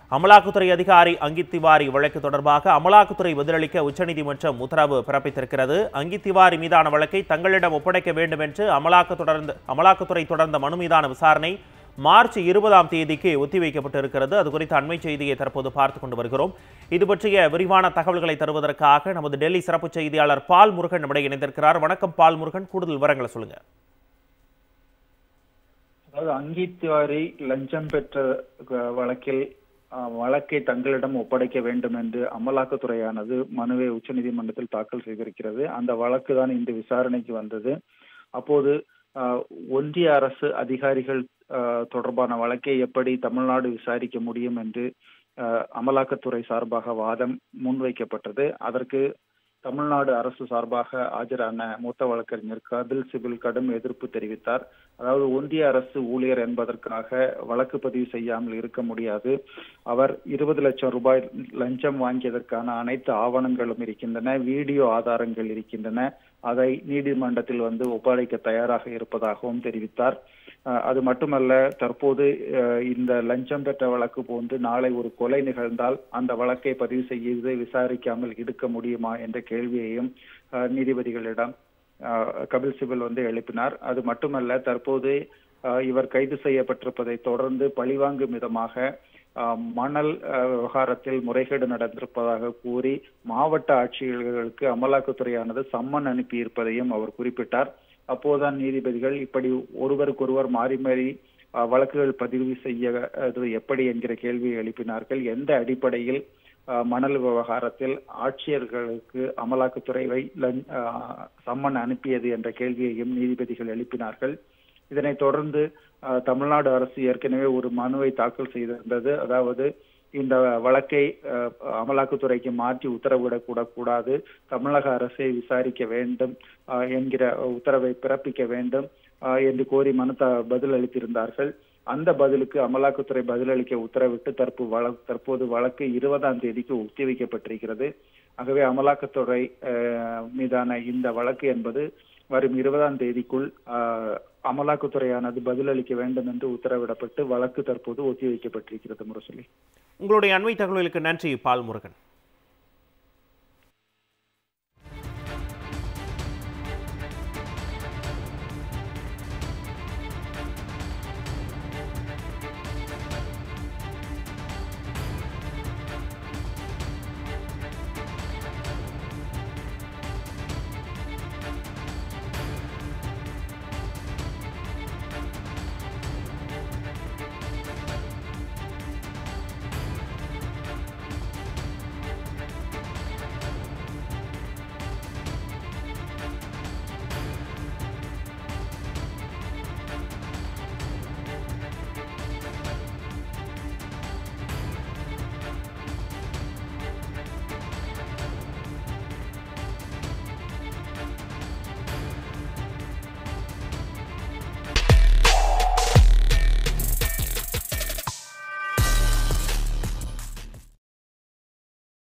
அமலாக்கத்துறை அதிகாரி அங்கித் திவாரி வழக்கு தொடர்பாக அமலாக்கத்துறை பதிலளிக்க உச்சநீதிமன்றம் உத்தரவு பிறப்பித்திருக்கிறது. அங்கித் திவாரி மீதான வழக்கை தங்களிடம் ஒப்படைக்க வேண்டும் என்று அமலாக்கத்துறை தொடர்ந்த மனு மீதான விசாரணை மார்ச் 20ஆம் தேதிக்கு ஒத்திவைக்கப்பட்டிருக்கிறது. அது குறித்த அண்மை செய்தியை தற்போது பார்த்துக் கொண்டு வருகிறோம். இது பற்றிய விரிவான தகவல்களை தருவதற்காக நமது டெல்லி சிறப்பு செய்தியாளர் பால் முருகன் நம்முடைய இணைந்திருக்கிறார். வணக்கம் பால் முருகன், கூடுதல் விவரங்களை சொல்லுங்க. அதாவது அங்கித் திவாரி லஞ்சம் பெற்ற வழக்கை தங்களிடம் ஒப்படைக்க வேண்டும் என்று அமலாக்கத்துறையானது மனுவை உச்சநீதிமன்றத்தில் தாக்கல் செய்திருக்கிறது. அந்த வழக்கு தான் இன்று விசாரணைக்கு வந்தது. அப்போது ஒன்றிய அரசு அதிகாரிகள் தொடர்பான வழக்கை எப்படி தமிழ்நாடு விசாரிக்க முடியும் என்று அமலாக்கத்துறை சார்பாக வாதம் முன்வைக்கப்பட்டது. அதற்கு தமிழ்நாடு அரசு சார்பாக ஆஜரான மூத்த வழக்கறிஞர் கபில் சிபில் கடும் எதிர்ப்பு தெரிவித்தார். அதாவது ஒன்றிய அரசு ஊழியர் என்பதற்காக வழக்கு பதிவு செய்யாமல் இருக்க முடியாது. அவர் 20 லட்சம் ரூபாய் லஞ்சம் வாங்கியதற்கான அனைத்து ஆவணங்களும் இருக்கின்றன, வீடியோ ஆதாரங்கள் இருக்கின்றன. அதை நீதிமன்றத்தில் ஒப்படைக்க தயாராக இருப்பதாகவும் தெரிவித்தார். அது மட்டுமல்ல, தற்போது இந்த லஞ்சம் பெற்ற வழக்கு போன்று நாளை ஒரு கொலை நிகழ்ந்தால் அந்த வழக்கை பதிவு செய்து விசாரிக்காமல் இருக்க முடியுமா என்ற கேள்வியையும் நீதிபதிகளிடம் கபில் சிபல் எழுப்பினார். அது மட்டுமல்ல, தற்போது இவர் கைது செய்யப்பட்டிருப்பதை தொடர்ந்து பழிவாங்கும் விதமாக மணல் விவகாரத்தில் முறைகேடு நடந்திருப்பதாக கூறி மாவட்ட ஆட்சியர்களுக்கு அமலாக்கத்துறையானது சம்மன் அனுப்பியிருப்பதையும் அவர் குறிப்பிட்டார். அப்போதுதான் நீதிபதிகள் இப்படி ஒருவருக்கொருவர் மாறி மாறி வழக்குகள் பதிவு செய்ய எப்படி என்கிற கேள்வியை எழுப்பினார்கள். எந்த அடிப்படையில் மணல் விவகாரத்தில் ஆட்சியர்களுக்கு அமலாக்கத்துறை சம்மன் அனுப்பியது என்ற கேள்வியையும் நீதிபதிகள் எழுப்பினார்கள். இதனைத் தொடர்ந்து தமிழ்நாடு அரசு ஏற்கனவே ஒரு மனுவை தாக்கல் செய்திருந்தது. அதாவது இந்த வழக்கை அமலாக்கத்துறைக்கு மாற்றி உத்தரவிடக்கூடாது, தமிழக அரசை விசாரிக்க வேண்டும் என்கிற உத்தரவை பிறப்பிக்க வேண்டும் என்று கோரி பதில் அளித்திருந்தார்கள். அந்த பதிலுக்கு அமலாக்கத்துறை பதிலளிக்க உத்தரவிட்டு தற்போது வழக்கு 20ஆம் தேதிக்கு ஒத்திவைக்கப்பட்டிருக்கிறது. ஆகவே அமலாக்கத்துறை மீதான இந்த வழக்கு என்பது வரும் 20ஆம் தேதிக்குள் அமலாக்கத்துறையானது பதிலளிக்க வேண்டும் என்று உத்தரவிடப்பட்டு வழக்கு தற்போது ஒத்திவைக்கப்பட்டிருக்கிறது. முரசொலி, உங்களுடைய அண்மை தகவல்களுக்கு நன்றி பால் முருகன்.